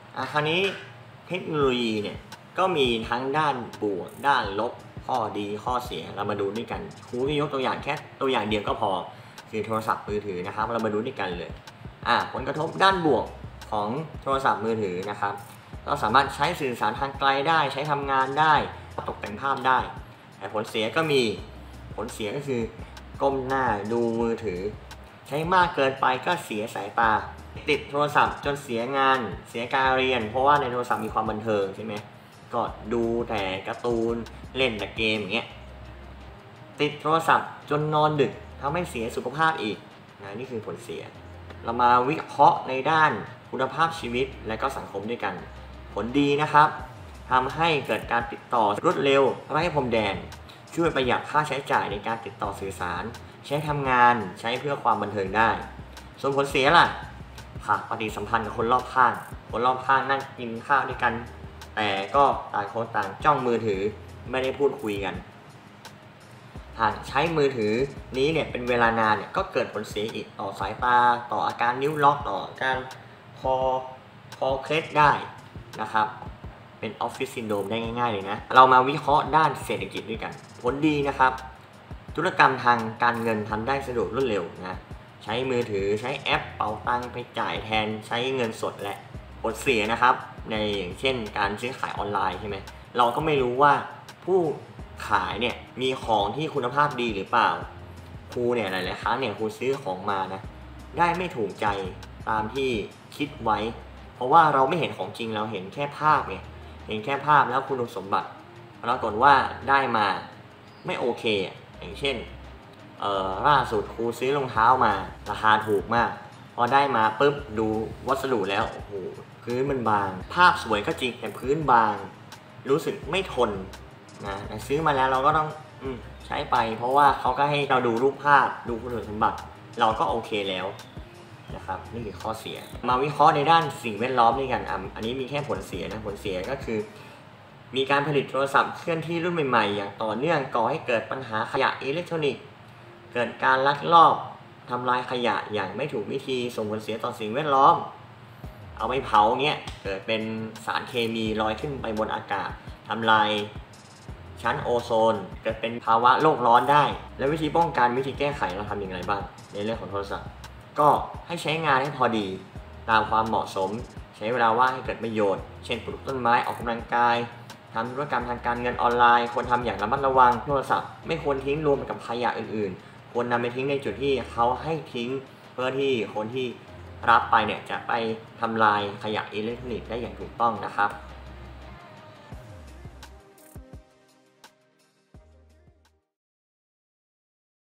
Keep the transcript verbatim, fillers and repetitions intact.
อ่ะคราวนี้เทคโนโลยีเนี่ยก็มีทั้งด้านบวกด้านลบข้อดีข้อเสียเรามาดูด้วยกันครูจะยกตัวอย่างแค่ตัวอย่างเดียวก็พอคือโทรศัพท์มือถือนะครับเรามาดูด้วยกันเลยอ่ะผลกระทบด้านบวกของโทรศัพท์มือถือนะครับเราสามารถใช้สื่อสารทางไกลได้ใช้ทำงานได้ตกแต่งภาพได้แต่ผลเสียก็มีผลเสียก็คือก้มหน้าดูมือถือใช้มากเกินไปก็เสียสายตาติดโทรศัพท์จนเสียงานเสียการเรียนเพราะว่าในโทรศัพท์มีความบันเทิงใช่ไหมก็ดูแต่การ์ตูนเล่นแต่เกมอย่างเงี้ยติดโทรศัพท์จนนอนดึกทำให้เสียสุขภาพอีกนะนี่คือผลเสียเรามาวิเคราะห์ในด้านคุณภาพชีวิตและก็สังคมด้วยกันผลดีนะครับทำให้เกิดการติดต่อรวดเร็วไร้พรมแดนช่วยประหยัดค่าใช้จ่ายในการติดต่อสื่อสารใช้ทำงานใช้เพื่อความบันเทิงได้ส่วนผลเสียล่ะขาดปฏิสัมพันธ์กับคนรอบข้างคนรอบข้างนั่งกินข้าวด้วยกันแต่ก็ต่างคนต่างจ้องมือถือไม่ได้พูดคุยกันหากใช้มือถือนี้เนี่ยเป็นเวลานานเนี่ยก็เกิดผลเสียอีกต่อสายตาต่ออาการนิ้วล็อกต่ออาการคอคอเคล็ดได้นะครับเป็นออฟฟิศซินโดรมได้ง่ายๆเลยนะเรามาวิเคราะห์ด้านเศรษฐกิจด้วยกันผลดีนะครับธุรกรรมทางการเงินทำได้สะดวกรวดเร็วนะใช้มือถือใช้แอปเป๋าตังค์ไปจ่ายแทนใช้เงินสดและผลเสียนะครับในอย่างเช่นการซื้อขายออนไลน์ใช่ไหมเราก็ไม่รู้ว่าผู้ขายเนี่ยมีของที่คุณภาพดีหรือเปล่าครูเนี่ยหลายๆครั้งเนี่ยครูซื้อของมานะได้ไม่ถูกใจตามที่คิดไว้เพราะว่าเราไม่เห็นของจริงเราเห็นแค่ภาพไงเห็นแค่ภาพแล้วคุณสมบัติปรากฏว่าได้มาไม่โอเคอย่างเช่นเอ่อล่าสุดครูซื้อรองเท้ามาราคาถูกมากพอได้มาปุ๊บดูวัสดุแล้วโอ้โหพื้นมันบางภาพสวยก็จริงแต่พื้นบางรู้สึกไม่ทนนะซื้อมาแล้วเราก็ต้องอืมใช้ไปเพราะว่าเขาก็ให้เราดูรูปภาพดูคุณสมบัติเราก็โอเคแล้วนะครับนี่คือข้อเสียมาวิเคราะห์ในด้านสิ่งแวดล้อมด้วยกันอันนี้มีแค่ผลเสียนะผลเสียก็คือมีการผลิตโทรศัพท์เคลื่อนที่รุ่นใหม่ๆอย่างต่อเนื่องก่อให้เกิดปัญหาขยะอิเล็กทรอนิกส์เกิดการลักลอบทำลายขยะอย่างไม่ถูกวิธีส่งผลเสียต่อสิ่งแวดล้อมเอาไปเผาเงี้ยเกิดเป็นสารเคมีลอยขึ้นไปบนอากาศทำลายชั้นโอโซนเกิดเป็นภาวะโลกร้อนได้และวิธีป้องกันวิธีแก้ไขเราทำอย่างไรบ้างในเรื่องของโทรศัพท์ก็ให้ใช้งานให้พอดีตามความเหมาะสมใช้เวลาว่างให้เกิดประโยชน์เช่นปลูกต้นไม้ออกกำลังกายทำธุรกรรมทางการเงินออนไลน์ควรทำอย่างระมัดระวังโทรศัพท์ไม่ควรทิ้งรวมกับขยะอื่นๆควรนำไปทิ้งในจุดที่เขาให้ทิ้งเพื่อที่คนที่รับไปเนี่ยจะไปทำลายขยะอิเล็กทรอนิกส์ได้อย่างถูกต้องนะครับ